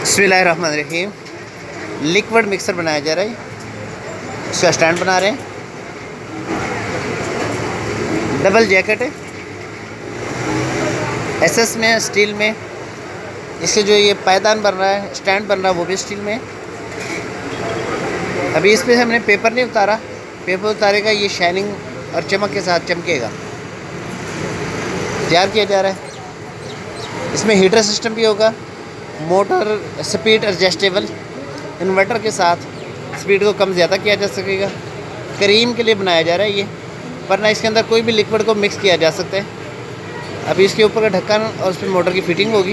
बिस्मिल्लाहिर्रहमानिर्रहीम। Liquid mixer बनाया जा रहा है, इसका स्टैंड बना रहे हैं। डबल जैकेट है, एसएस में, स्टील में। इसके जो ये पायदान बन रहा है, स्टैंड बन रहा है, वो भी स्टील में। अभी इस पर हमने पेपर नहीं उतारा, पेपर उतारेगा ये शाइनिंग और चमक के साथ चमकेगा। तैयार किया जा रहा है। इसमें हीटर सिस्टम भी होगा, मोटर स्पीड एडजस्टेबल, इन्वर्टर के साथ स्पीड को कम ज़्यादा किया जा सकेगा। क्रीम के लिए बनाया जा रहा है ये, वरना इसके अंदर कोई भी लिक्विड को मिक्स किया जा सकता है। अभी इसके ऊपर का ढक्कन और उस पर मोटर की फिटिंग होगी।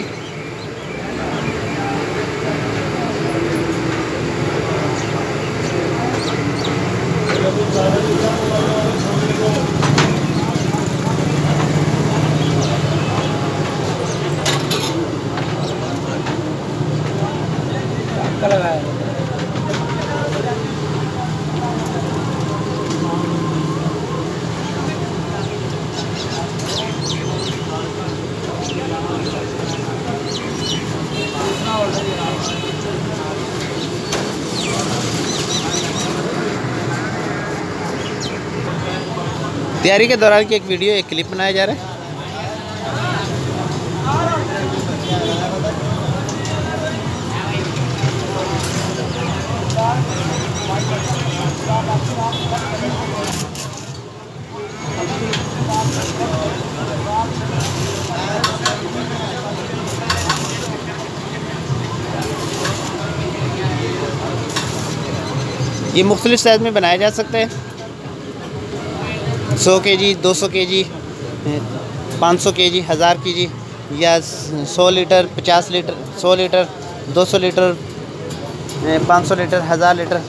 तैयारी के दौरान की एक वीडियो, एक क्लिप बनाया जा रहा है। ये मुख्तलिफ साइज़ में बनाया जा सकता है। 100 kg, 200 kg, 500 kg, 1000 kg या 100 litre, 50 litre, 100 litre, 200 litre, 500 litre, 1000 litre.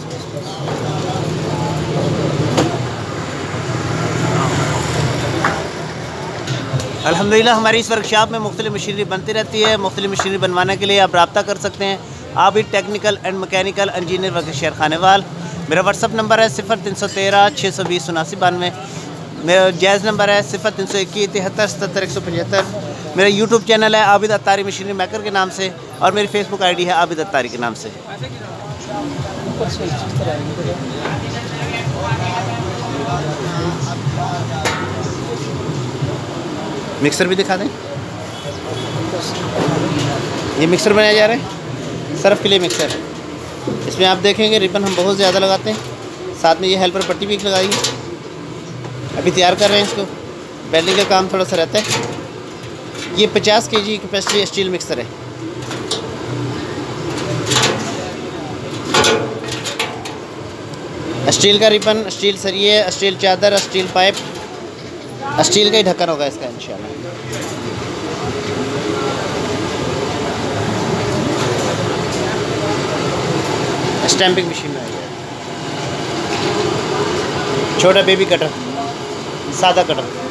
अल्हम्दुलिल्लाह हमारी इस वर्कशॉप में मुख्तलिफ मशीनरी बनती रहती है। मुख्तलिफ मशीनरी बनवाने के लिए आप रब्ता कर सकते हैं। आप ही technical and mechanical engineer work Sher Khanewal. मेरा व्हाट्सअप नंबर है 0313 620 7992। मेरा जायज़ नंबर है 0321 73 77 175। मेरा यूट्यूब चैनल है आबिद अत्तारी मशीनरी मेकर के नाम से, और मेरी फेसबुक आईडी है आबिद अत्तारी के नाम से। मिक्सर भी दिखा दें। ये मिक्सर बनाया जा रहा है, सर्फ के लिए मिक्सर। इसमें आप देखेंगे रिबन हम बहुत ज़्यादा लगाते हैं, साथ में ये हेल्पर पट्टी भी लगाई। अभी तैयार कर रहे हैं इसको, वेल्डिंग का काम थोड़ा सा रहता है। ये 50 kg कैपेसिटी स्टील मिक्सर है। स्टील का रिबन, स्टील सरिये, स्टील चादर, स्टील पाइप, स्टील का ही ढक्कन होगा इसका इंशाल्लाह। स्टैंपिंग मशीन में आ गया। छोटा बेबी कटर, सादा कटर।